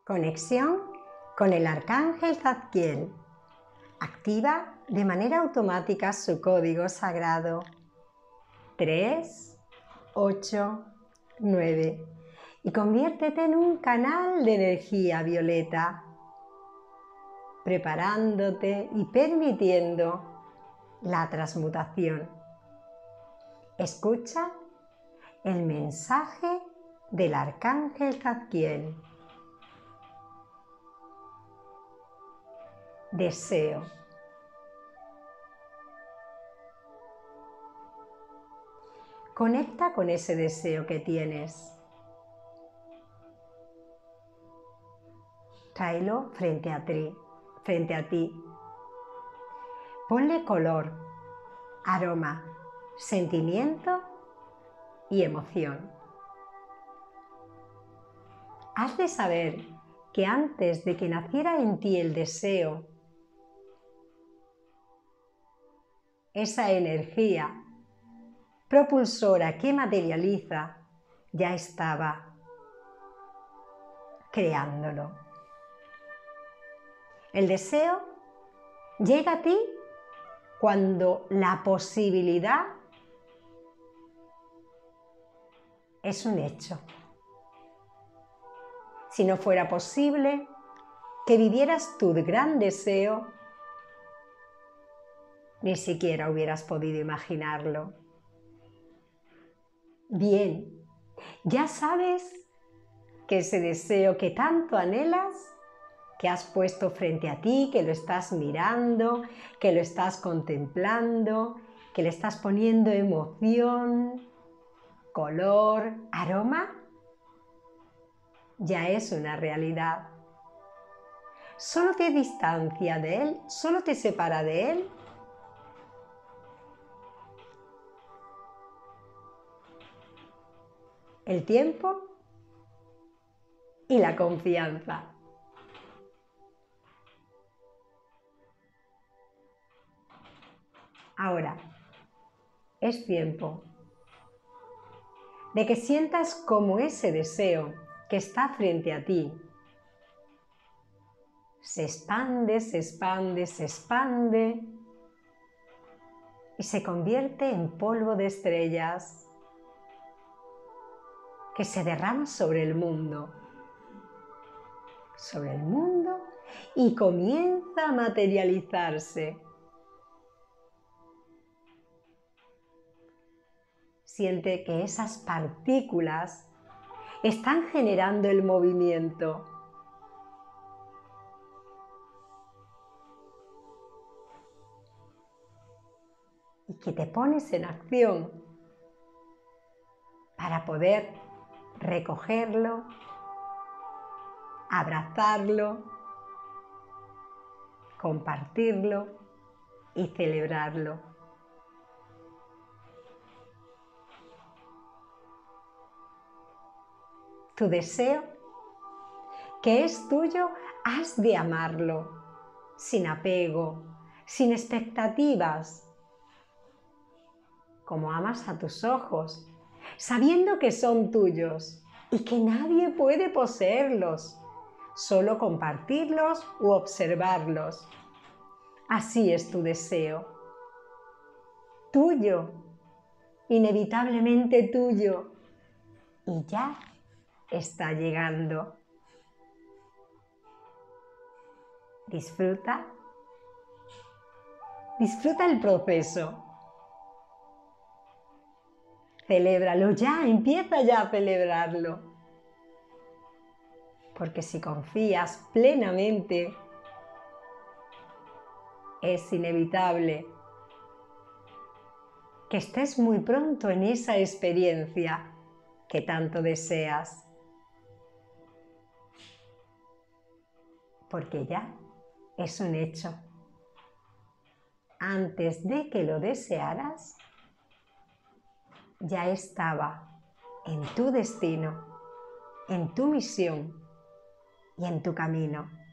Conexión con el arcángel Zadkiel. Activa de manera automática su código sagrado 389 y conviértete en un canal de energía violeta, preparándote y permitiendo la transmutación. Escucha el mensaje del arcángel Zadkiel. Deseo. Conecta con ese deseo que tienes. Tráelo frente a ti. Ponle color, aroma, sentimiento y emoción. Has de saber que antes de que naciera en ti el deseo, esa energía propulsora que materializa ya estaba creándolo. El deseo llega a ti cuando la posibilidad es un hecho. Si no fuera posible que vivieras tu gran deseo, ni siquiera hubieras podido imaginarlo. Bien, ya sabes que ese deseo que tanto anhelas, que has puesto frente a ti, que lo estás mirando, que lo estás contemplando, que le estás poniendo emoción, color, aroma, ya es una realidad. Solo te distancia de él, solo te separa de él el tiempo y la confianza. Ahora, es tiempo de que sientas como ese deseo que está frente a ti se expande, se expande, se expande y se convierte en polvo de estrellas que se derrama sobre el mundo y comienza a materializarse. Siente que esas partículas están generando el movimiento. Y que te pones en acción para poder recogerlo, abrazarlo, compartirlo y celebrarlo. Tu deseo, que es tuyo, has de amarlo, sin apego, sin expectativas, como amas a tus ojos, sabiendo que son tuyos y que nadie puede poseerlos, solo compartirlos u observarlos. Así es tu deseo, tuyo, inevitablemente tuyo, y ya está llegando. Disfruta el proceso. Celébralo ya, empieza ya a celebrarlo. Porque si confías plenamente, es inevitable que estés muy pronto en esa experiencia que tanto deseas. Porque ya es un hecho. Antes de que lo desearas, ya estaba en tu destino, en tu misión y en tu camino.